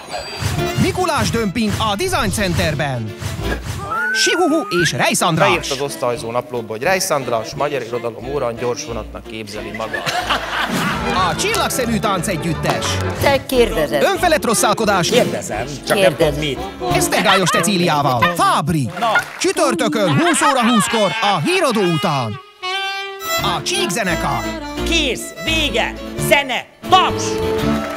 Mikulás dömping a Design Centerben. Sihuhu és Reisz András. Beírt az osztályzó naplóba, hogy Reisz András magyar irodalom órán gyorsvonatnak képzeli maga. A Csillagszemű táncegyüttes. Te kérdezed. Önfelett rosszálkodás. Kérdezem, csak nem tudom mit. Esztergályos Cecíliával. Fábri. Na. Csütörtökön 20 óra 20-kor a híradó után. A Csík zenekar. Kész, vége, zene, taps!